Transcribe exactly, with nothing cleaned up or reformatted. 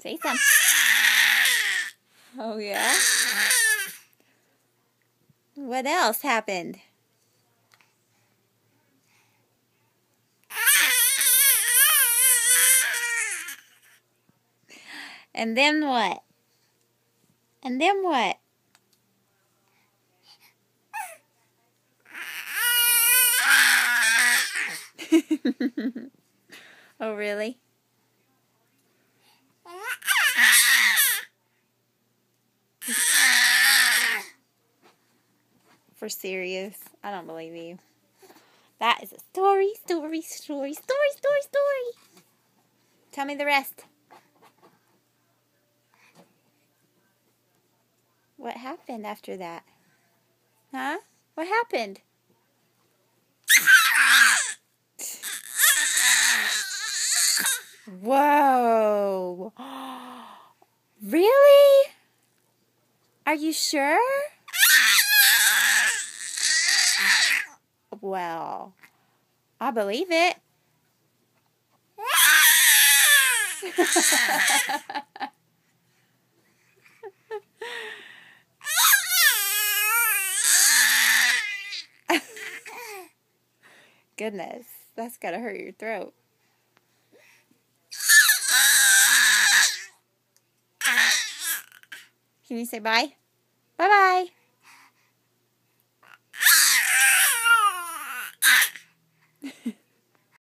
Say something. Oh, yeah? What else happened? And then what? And then what? Oh, really? For serious? I don't believe you. That is a story, story, story, story, story, story. Tell me the rest. What happened after that? Huh? What happened? Whoa. Really? Are you sure? Well, I believe it. Goodness, that's gotta hurt your throat. Can you say bye? Bye-bye.